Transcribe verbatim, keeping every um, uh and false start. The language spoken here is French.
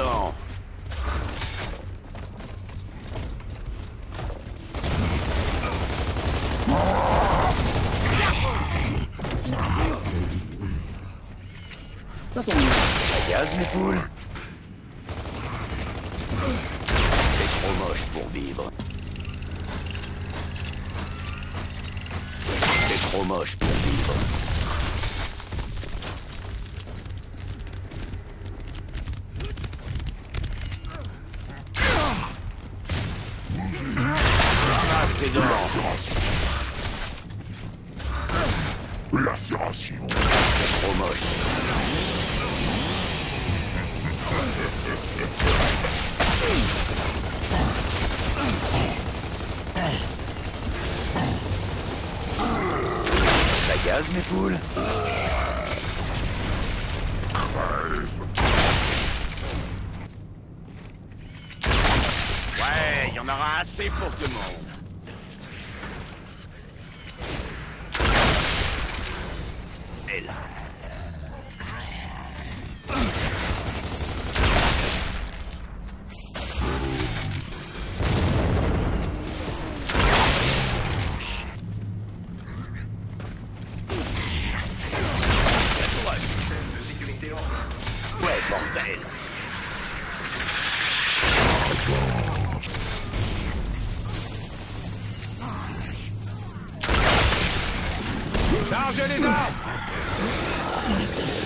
dedans. Ça tombe bien. Ça gaz, mes poules? C'est trop moche pour vivre. C'est trop moche pour vivre. Ramasse tes dents. Lacération. C'est trop moche. Ça gaz, mes poules? Ouais, il y en aura assez pour tout le monde. Et là... Ouais, bordel. Chargez les armes!